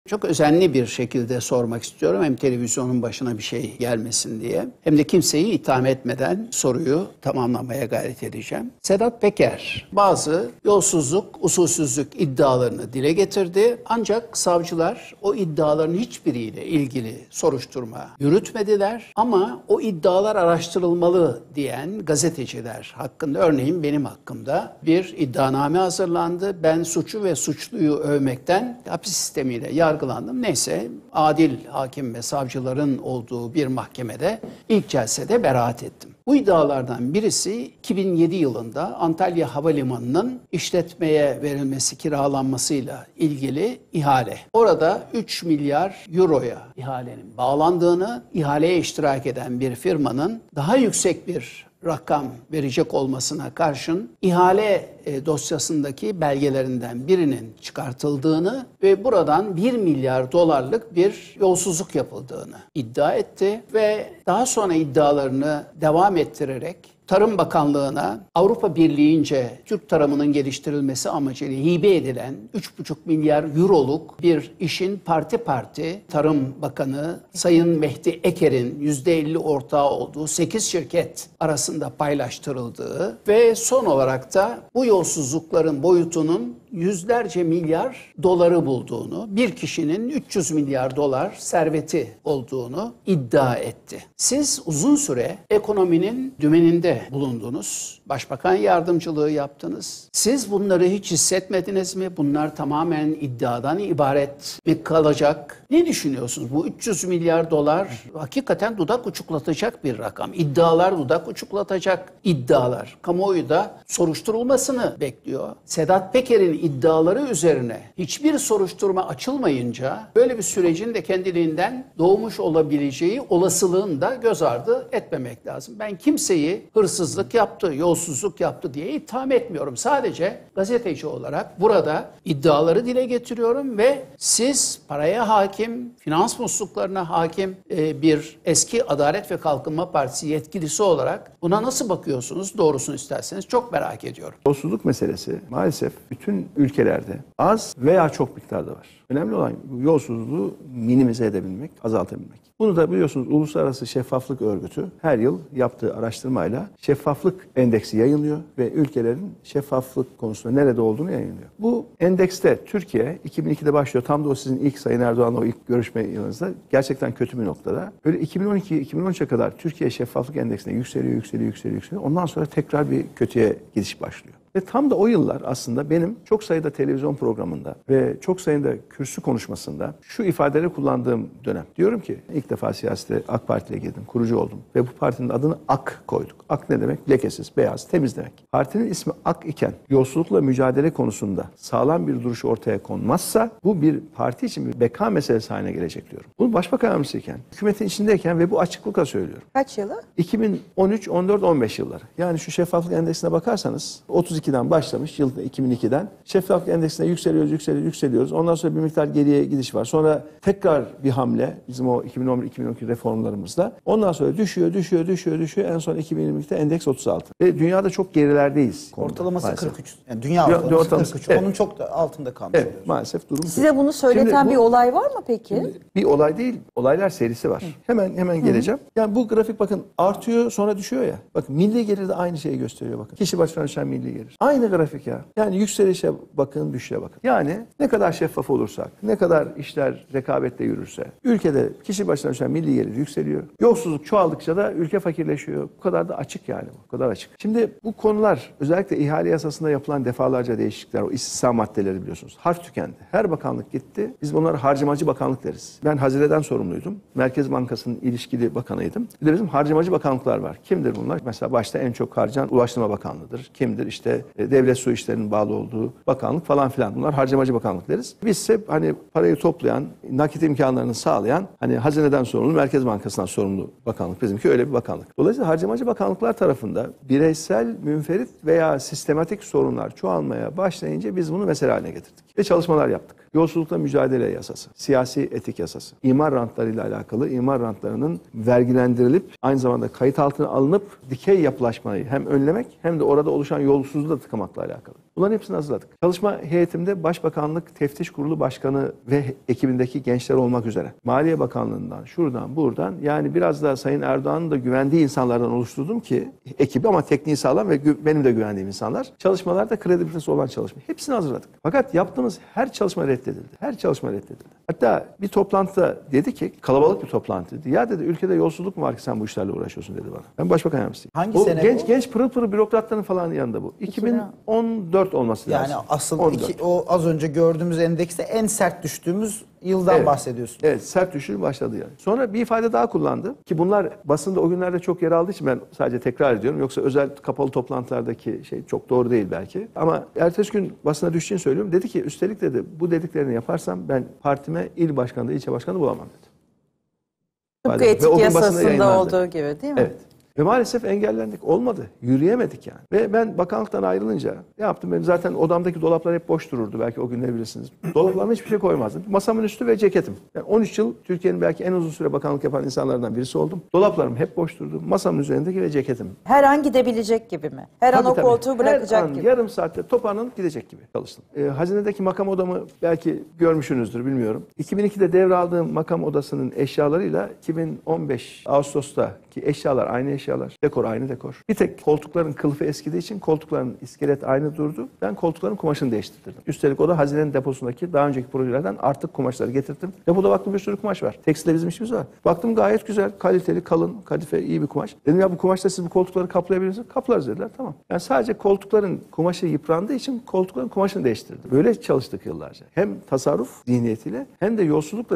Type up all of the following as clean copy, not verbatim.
Çok özenli bir şekilde sormak istiyorum. Hem televizyonun başına bir şey gelmesin diye. Hem de kimseyi itham etmeden soruyu tamamlamaya gayret edeceğim. Sedat Peker bazı yolsuzluk, usulsüzlük iddialarını dile getirdi. Ancak savcılar o iddiaların hiçbiriyle ilgili soruşturma yürütmediler. Ama o iddialar araştırılmalı diyen gazeteciler hakkında, örneğin benim hakkımda bir iddianame hazırlandı. Ben suçu ve suçluyu övmekten hapis sistemiyle yargılandım. Neyse, adil hakim ve savcıların olduğu bir mahkemede ilk celsede beraat ettim. Bu iddialardan birisi 2007 yılında Antalya Havalimanı'nın işletmeye verilmesi, kiralanmasıyla ilgili ihale. Orada 3 milyar euroya ihalenin bağlandığını, ihaleye iştirak eden bir firmanın daha yüksek bir rakam verecek olmasına karşın ihale dosyasındaki belgelerinden birinin çıkartıldığını ve buradan 1 milyar dolarlık bir yolsuzluk yapıldığını iddia etti ve daha sonra iddialarını devam ettirerek Tarım Bakanlığı'na Avrupa Birliği'nce Türk tarımının geliştirilmesi amacıyla hibe edilen 3,5 milyar euroluk bir işin parti Tarım Bakanı Sayın Mehdi Eker'in %50 ortağı olduğu 8 şirket arasında paylaştırıldığı ve son olarak da bu yolsuzlukların boyutunun yüzlerce milyar doları bulduğunu, bir kişinin 300 milyar dolar serveti olduğunu iddia etti. Siz uzun süre ekonominin dümeninde bulundunuz. Başbakan yardımcılığı yaptınız. Siz bunları hiç hissetmediniz mi? Bunlar tamamen iddiadan ibaret mi kalacak? Ne düşünüyorsunuz? Bu 300 milyar dolar hakikaten dudak uçuklatacak bir rakam. İddialar dudak uçuklatacak iddialar. Kamuoyu da soruşturulmasını bekliyor. Sedat Peker'in iddiaları üzerine hiçbir soruşturma açılmayınca böyle bir sürecin de kendiliğinden doğmuş olabileceği olasılığını da göz ardı etmemek lazım. Ben kimseyi hırsızlık yaptı, yolsuzluk yaptı diye itham etmiyorum. Sadece gazeteci olarak burada iddiaları dile getiriyorum ve siz paraya hakim, finans musluklarına hakim bir eski Adalet ve Kalkınma Partisi yetkilisi olarak buna nasıl bakıyorsunuz? Doğrusunu isterseniz çok merak ediyorum. Yolsuzluk meselesi maalesef bütün ülkelerde az veya çok miktarda var. Önemli olan yolsuzluğu minimize edebilmek, azaltabilmek. Bunu da biliyorsunuz Uluslararası Şeffaflık Örgütü her yıl yaptığı araştırmayla şeffaflık endeksi yayınlıyor ve ülkelerin şeffaflık konusunda nerede olduğunu yayınlıyor. Bu endekste Türkiye 2002'de başlıyor. Tam da o sizin ilk Sayın Erdoğan'la o ilk görüşme yılınızda gerçekten kötü bir noktada. Böyle 2012-2013'e kadar Türkiye şeffaflık endeksinde yükseliyor. Ondan sonra tekrar bir kötüye gidiş başlıyor. Ve tam da o yıllar aslında benim çok sayıda televizyon programında ve çok sayıda kürsü konuşmasında şu ifadeleri kullandığım dönem. Diyorum ki ilk defa siyasete AK Parti'ye girdim, kurucu oldum ve bu partinin adını AK koyduk. AK ne demek? Lekesiz, beyaz, temiz demek. Partinin ismi AK iken yolsuzlukla mücadele konusunda sağlam bir duruş ortaya konmazsa bu bir parti için bir beka meselesi haline gelecek diyorum. Bunu başbakan yardımcısıyken, hükümetin içindeyken ve bu açıklıkla söylüyorum. Kaç yılı? 2013, 14, 15 yılları. Yani şu şeffaflık endeksine bakarsanız 32'den başlamış, yıl 2002'den. Şeffaflık endeksine yükseliyoruz. Ondan sonra bir miktar geriye gidiş var. Sonra tekrar bir hamle bizim o 2011-2012 reformlarımızda. Ondan sonra düşüyor. En son 2022'de endeks 36. Ve dünyada çok gerilerdeyiz. Ortalaması maalesef. 43. Yani dünya ortalaması 43. Evet. Onun çok da altında kalmış. Evet, maalesef durum. Size bunu söyleten bir olay var mı peki? Bir olay değil, olaylar serisi var. Hemen geleceğim. Yani bu grafik bakın artıyor sonra düşüyor ya. Bakın milli gelir de aynı şeyi gösteriyor bakın. Kişi başına düşen milli gelir. Aynı grafik ya. Yani yükselişe bakın, düşüşe bakın. Yani ne kadar şeffaf olursak, ne kadar işler rekabetle yürürse, ülkede kişi başına düşen milli gelir yükseliyor. Yolsuzluk çoğaldıkça da ülke fakirleşiyor. Bu kadar da açık yani. Bu kadar açık. Şimdi bu konular özellikle ihale yasasında yapılan defalarca değişiklikler, o istisna maddeleri biliyorsunuz. Harf tükendi. Her bakanlık gitti. Biz bunlara harcamacı bakanlık deriz. Ben Hazine'den sorumluydum. Merkez Bankası'nın ilişkili bakanıydım. Bir de bizim harcamacı bakanlıklar var. Kimdir bunlar? Mesela başta en çok harcayan Ulaştırma Bakanlığı'dır. Kimdir? İşte devlet su işlerinin bağlı olduğu bakanlık falan filan. Bunlar harcamacı bakanlık deriz. Biz ise hani parayı toplayan, nakit imkanlarını sağlayan, hani hazineden sorumlu, Merkez Bankası'ndan sorumlu bakanlık. Bizimki öyle bir bakanlık. Dolayısıyla harcamacı bakanlıklar tarafında bireysel, münferit veya sistematik sorunlar çoğalmaya başlayınca biz bunu mesele haline getirdik. Ve çalışmalar yaptık. Yolsuzlukla mücadele yasası, siyasi etik yasası, imar rantlarıyla alakalı imar rantlarının vergilendirilip aynı zamanda kayıt altına alınıp dikey yapılaşmayı hem önlemek hem de orada oluşan yolsuzluğu da tıkamakla alakalı. Bunların hepsini hazırladık. Çalışma heyetimde Başbakanlık Teftiş Kurulu Başkanı ve ekibindeki gençler olmak üzere Maliye Bakanlığı'ndan, şuradan, buradan, yani biraz da Sayın Erdoğan'ın da güvendiği insanlardan oluşturdum ki ekibi, ama tekniği sağlam ve benim de güvendiğim insanlar. Çalışmalarda kredibilitesi olan çalışma. Hepsini hazırladık. Fakat yaptığımız her çalışma reddedildi. Her çalışma reddedildi. Hatta bir toplantıda dedi ki, kalabalık bir toplantıydı. Ya dedi, ülkede yolsuzluk mu var ki sen bu işlerle uğraşıyorsun dedi bana. Ben başbakan yardımcısıyım. Hangi o sene genç, bu? genç pırıl pırıl bürokratların falan yanında bu. 2014 olması lazım. Yani asıl 14. o az önce gördüğümüz endekste en sert düştüğümüz yıldan bahsediyorsun. Evet, sert düşüşü başladı yani. Sonra bir ifade daha kullandı ki bunlar basında o günlerde çok yer aldığı için ben sadece tekrar ediyorum. Yoksa özel kapalı toplantılardaki şey çok doğru değil belki. Ama ertesi gün basına düştüğünü söylüyorum. Dedi ki, üstelik dedi, bu dediklerini yaparsam ben partime il başkanı da ilçe başkanı bulamam dedi. Tıpkı Ve o etik gün basında yasasında yayınlandı. olduğu gibi değil mi? Evet. Ve maalesef engellendik. Olmadı. Yürüyemedik yani. Ve ben bakanlıktan ayrılınca ne yaptım? Benim zaten odamdaki dolaplar hep boş dururdu. Belki o günleri bilirsiniz. Dolaplarıma hiçbir şey koymazdım. Masamın üstü ve ceketim. Yani 13 yıl Türkiye'nin belki en uzun süre bakanlık yapan insanlardan birisi oldum. Dolaplarım hep boş durdu. Masamın üzerindeki ve ceketim. Her an gidebilecek gibi mi? Her an o Tabii. koltuğu bırakacak Her an, gibi. yarım saatte toparlanıp gidecek gibi çalıştım. Hazinedeki makam odamı belki görmüşsünüzdür, bilmiyorum. 2002'de devraldığım makam odasının eşyalarıyla 2015 Ağustos'taki eşyalar aynı eşyalar. Dekor aynı dekor. Bir tek koltukların kılıfı eskidiği için koltukların iskelet aynı durdu. Ben koltukların kumaşını değiştirdim. Üstelik o da hazinenin deposundaki daha önceki projelerden artık kumaşları getirdim. Depoda baktım bir sürü kumaş var. Tekstilde bizim işimiz var. Baktım gayet güzel, kaliteli, kalın, kadife, iyi bir kumaş. Dedim ya, bu kumaşla siz bu koltukları kaplayabilir misiniz? Kaplarız dediler. Tamam. Yani sadece koltukların kumaşı yıprandığı için koltukların kumaşını değiştirdim. Böyle çalıştık yıllarca. Hem tasarruf zihniyetiyle hem de yolsuzlukla,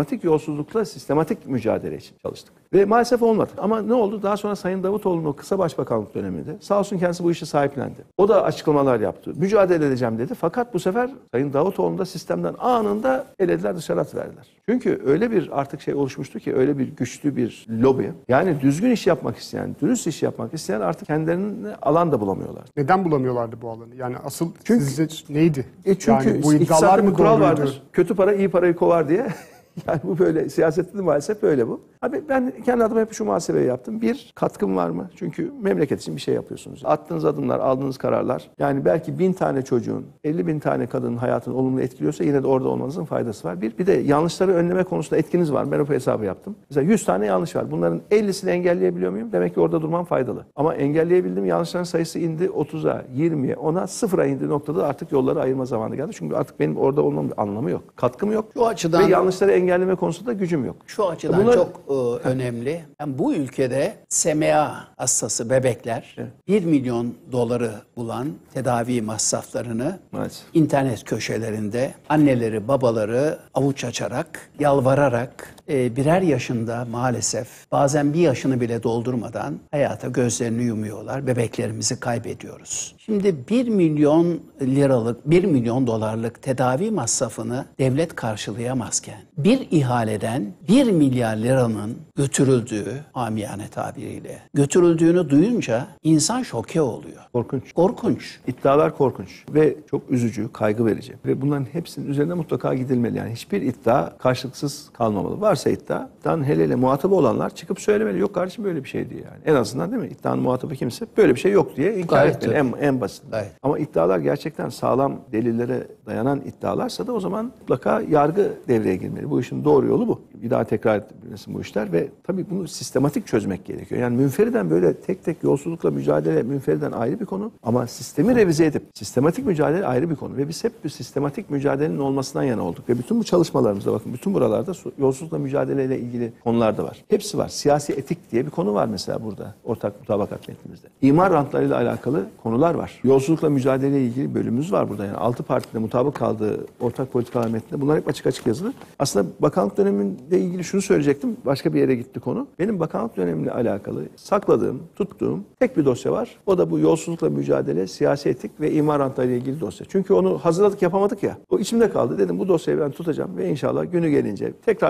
sistematik mücadele için çalıştık. Ve maalesef olmadı. Ama ne oldu? Daha sonra Sayın Davutoğlu'nun o kısa başbakanlık döneminde sağ olsun kendisi bu işi sahiplendi. O da açıklamalar yaptı. Mücadele edeceğim dedi. Fakat bu sefer Sayın Davutoğlu'nu da sistemden anında elediler, dışarı atıverdiler. Çünkü öyle bir artık şey oluşmuştu ki, öyle bir güçlü bir lobi. Yani düzgün iş yapmak isteyen, dürüst iş yapmak isteyen artık kendilerine alan da bulamıyorlar. Neden bulamıyorlardı bu alanı? Yani asıl sizce neydi? Çünkü yani bu iddialar iktisatta mı bir kural doğruydu? vardır. Kötü para iyi parayı kovar diye. Yani bu böyle, siyasette de maalesef böyle bu. Abi ben kendi adıma hep şu muhasebeyi yaptım. Bir, katkım var mı? Çünkü memleket için bir şey yapıyorsunuz. Attığınız adımlar, aldığınız kararlar, yani belki 1000 tane çocuğun, 50.000 tane kadının hayatını olumlu etkiliyorsa yine de orada olmanızın faydası var. Bir de yanlışları önleme konusunda etkiniz var. Ben o hesabı yaptım. Mesela 100 tane yanlış var. Bunların 50'sini engelleyebiliyor muyum? Demek ki orada durmam faydalı. Ama engelleyebildim, yanlışların sayısı indi 30'a, 20'ye, 10'a, 0'a indiği noktada artık yolları ayırma zamanı geldi. Çünkü artık benim orada olmamın bir anlamı yok. Katkım yok. Şu açıdan, ve yanlışları engelleme konusunda gücüm yok. Şu açıdan çok önemli. Yani bu ülkede SMA hastası bebekler 1 milyon doları bulan tedavi masraflarını Maalesef. internet köşelerinde anneleri babaları avuç açarak, yalvararak birer yaşında maalesef bazen bir yaşını bile doldurmadan hayata gözlerini yumuyorlar. Bebeklerimizi kaybediyoruz. Şimdi 1 milyon liralık, 1 milyon dolarlık tedavi masrafını devlet karşılayamazken bir ihaleden 1 milyar liranın götürüldüğü, amiyane tabiriyle götürüldüğünü duyunca insan şoke oluyor. Korkunç. Korkunç. İddialar korkunç ve çok üzücü, kaygı verici. Ve bunların hepsinin üzerine mutlaka gidilmeli. Yani hiçbir iddia karşılıksız kalmamalı. Varsa iddiadan hele muhatabı olanlar çıkıp söylemeli. Yok kardeşim, böyle bir şey diye yani. En azından, değil mi? İddianın muhatabı kimse böyle bir şey yok diye inkar Gayet etmeli. En basit. Gayet. Ama iddialar gerçekten sağlam delillere dayanan iddialarsa da o zaman mutlaka yargı devreye girmeli. Bu işin doğru yolu bu. Bir daha tekrar edilmesin bu işler ve tabii bunu sistematik çözmek gerekiyor. Yani münferiden böyle tek tek yolsuzlukla mücadele münferiden ayrı bir konu ama sistemi revize edip sistematik mücadele ayrı bir konu ve biz hep bir sistematik mücadelenin olmasından yana olduk ve bütün bu çalışmalarımızda bakın bütün buralarda yolsuzlukla mücadeleyle ilgili konular da var. Hepsi var. Siyasi etik diye bir konu var mesela burada ortak mutabakat metnimizde. İmar rantlarıyla alakalı konular var. Yolsuzlukla mücadeleyle ilgili bölümümüz var burada. Yani 6 partide mutabık kaldığı ortak politikalar metninde bunlar hep açık açık yazılı. Aslında bakanlık döneminde ilgili şunu söyleyecektim. Başka bir yere gitti konu. Benim bakanlık dönemimle alakalı sakladığım, tuttuğum tek bir dosya var. O da bu yolsuzlukla mücadele, siyasi etik ve imar rantlarıyla ilgili dosya. Çünkü onu hazırladık, yapamadık ya. O içimde kaldı. Dedim bu dosyayı ben tutacağım ve inşallah günü gelince tekrar bir fırsat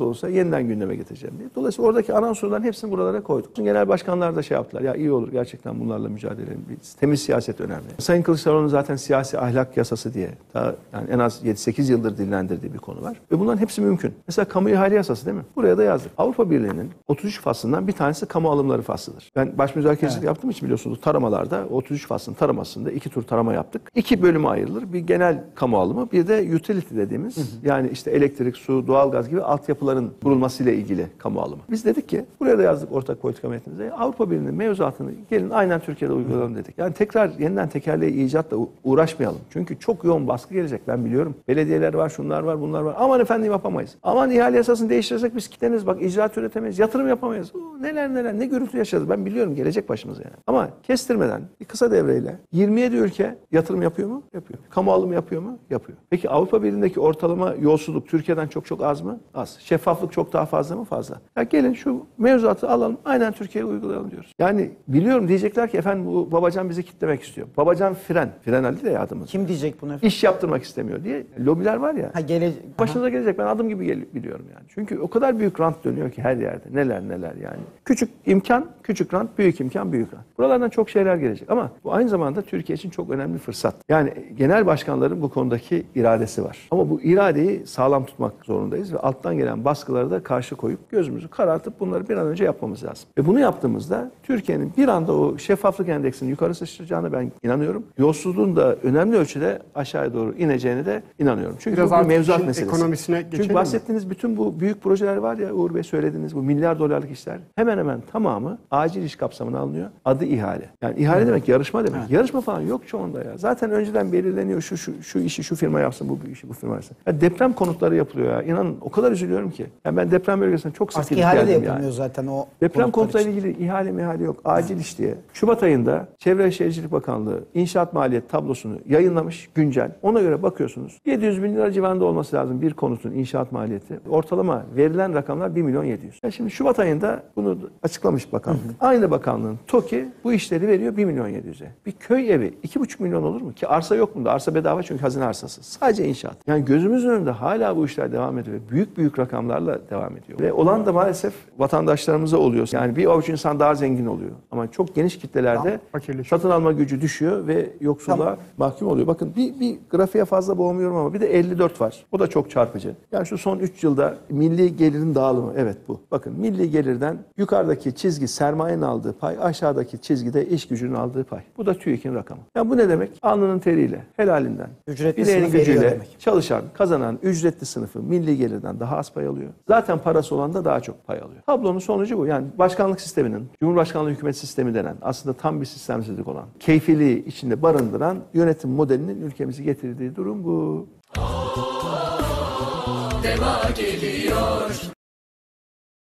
olursa yeniden gündeme getireceğim diye. Dolayısıyla oradaki ana unsurların hepsini buralara koyduk. Genel başkanlar da şey yaptılar. Ya iyi olur gerçekten bunlarla mücadele edelim. Temiz siyaset önemli. Sayın Kılıçdaroğlu'nun zaten siyasi ahlak yasası diye daha yani en az 7-8 yıldır dillendirdiği bir konu var. Ve bunların hepsi mümkün. Mesela kamu ihale yasası değil mi? Buraya da yazdık. Avrupa Birliği'nin 33 faslından bir tanesi kamu alımları faslıdır. Ben baş müzakerecilik yaptığım için biliyorsunuz taramalarda 33 faslın taramasında 2 tur tarama yaptık. 2 bölüme ayrılır. Bir genel kamu alımı, bir de utility dediğimiz yani işte elektrik, su, doğalgaz gibi altyapıların kurulmasıyla ilgili kamu alımı. Biz dedik ki buraya da yazdık ortak politika metnimize. Avrupa Birliği'nin mevzuatını gelin aynen Türkiye'de uygulayalım dedik. Yani tekrar yeniden tekerleği icatla uğraşmayalım. Çünkü çok yoğun baskı gelecek ben biliyorum. Belediyeler var, şunlar var, bunlar var. Aman efendim yapamayız. Aman ihale yasasını değiştirirsek biz kitleniz bak icraat üretemeyiz, yatırım yapamayız. Neler ne gürültü yaşarız. Ben biliyorum gelecek başımıza yani. Ama kestirmeden bir kısa devreyle 27 ülke yatırım yapıyor mu? Yapıyor. Kamu alımı yapıyor mu? Yapıyor. Peki Avrupa Birliği'ndeki ortalama yolsuzluk Türkiye'den çok az mı? Az. Şeffaflık çok daha fazla mı? Fazla. Ya gelin şu mevzuatı alalım aynen Türkiye'ye uygulayalım diyoruz. Yani biliyorum diyecekler ki efendim bu Babacan bizi kitlemek istiyor. Babacan Fren Ali de ya adımız. Kim diyecek bunu efendim? İş yaptırmak istemiyor diye lobiler var ya. Ha, Başınıza gelecek. Ben adım gibi biliyorum yani. Çünkü o kadar büyük rant dönüyor ki her yerde. Neler yani. Küçük imkan, küçük rant, büyük imkan, büyük rant. Buralardan çok şeyler gelecek ama bu aynı zamanda Türkiye için çok önemli bir fırsat. Yani genel başkanların bu konudaki iradesi var. Ama bu iradeyi sağlam tutmak zorundayız ve alttan gelen baskıları da karşı koyup gözümüzü karartıp bunları bir an önce yapmamız lazım. Ve bunu yaptığımızda Türkiye'nin bir anda o şeffaflık endeksini yukarı sıçrayacağına ben inanıyorum. Yolsuzluğun da önemli ölçüde aşağıya doğru ineceğine de inanıyorum. Çünkü Biraz bu bir artık mevzuat işin meselesi. ekonomisine geçelim Çünkü mi? bahsettiğiniz bütün bu büyük projeler var ya Uğur Bey söylediğiniz bu milyar dolarlık işler hemen hemen tamamı acil iş kapsamına alınıyor. Adı ihale. Yani ihale demek yarışma demek. Yarışma falan yok çoğunda ya. Zaten önceden belirleniyor şu işi şu firma yapsın, bu işi bu firma yapsın. Ya deprem konutları yapılıyor ya. İnanın o kadar üzülüyorum ki. Yani ben deprem bölgesine çok sık Artık gidip ihale de geldim yapılmıyor yani. zaten o Deprem konutlar konutlarıyla için. ilgili ihale yok. Acil iş diye. Şubat ayında Çevre ve Şehircilik Bakanlığı inşaat maliyet tablosunu yayınlamış güncel. Ona göre bakıyorsunuz. 700 bin lira civarında olması lazım bir konutun inşaat maliyeti. Ortalama verilen rakamlar 1 milyon 700. Ya şimdi Şubat ayında bunu açıklamış bakanlık. Aynı bakanlığın TOKİ bu işleri veriyor 1 milyon 700'e. Bir köy evi 2,5 milyon olur mu? Ki arsa yok bunda. Arsa bedava çünkü hazine arsası. Sadece inşaat. Yani gözümüzün önünde hala bu işler devam ediyor. Büyük rakamlarla devam ediyor. Ve olan da maalesef vatandaşlarımıza oluyor. Yani bir avuç insan daha zengin oluyor. Ama çok geniş kitlelerde fakirleşiyor. satın alma gücü düşüyor ve yoksulluğa mahkum oluyor. Bakın bir grafiğe fazla boğmuyorum ama bir de 54 var. O da çok çarpıcı. Yani şu son 3 yılda milli gelirin dağılımı. Evet bu. Bakın milli gelirden yukarıdaki çizgi sermayenin aldığı pay, aşağıdaki çizgide iş gücünün aldığı pay. Bu da TÜİK'in rakamı. Yani bu ne demek? Alnının teriyle, helalinden, Ücretli bileğinin sınıf veriyor gücüyle demek. çalışan, kazanan ücretli sınıfı milli gelirden daha az pay alıyor. Zaten parası olan da daha çok pay alıyor. Tablonun sonucu bu. Yani başkanlık sisteminin, Cumhurbaşkanlığı hükümet sistemi denen aslında tam bir sistemsizlik olan, keyfiliği içinde barındıran yönetim modelinin ülkemizi getirdiği durum bu. Deva geliyor.